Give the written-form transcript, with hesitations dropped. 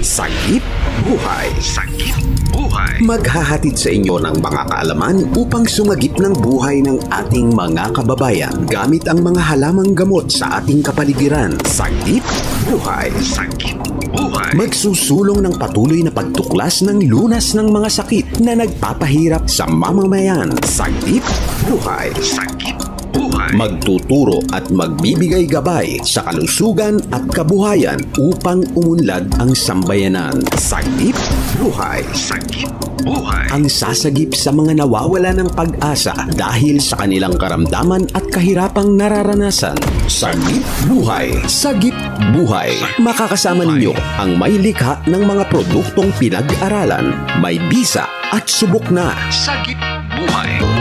Sagip Buhay. Sagip Buhay. Maghahatid sa inyo ng mga kaalaman upang sumagip ng buhay ng ating mga kababayan gamit ang mga halamang gamot sa ating kapaligiran. Sagip Buhay. Sagip Buhay. Magsusulong ng patuloy na pagtuklas ng lunas ng mga sakit na nagpapahirap sa mamamayan. Sagip Buhay. Sagip Buhay. Magtuturo at magbibigay gabay sa kalusugan at kabuhayan upang umunlad ang sambayanan. Sagip Buhay. Sagip Buhay. Ang sasagip sa mga nawawala ng pag-asa dahil sa kanilang karamdaman at kahirapang nararanasan. Sagip Buhay. Sagip Buhay. Makakasama ninyo ang may likha ng mga produktong pinag-aralan, may bisa at subok na. Sagip Buhay.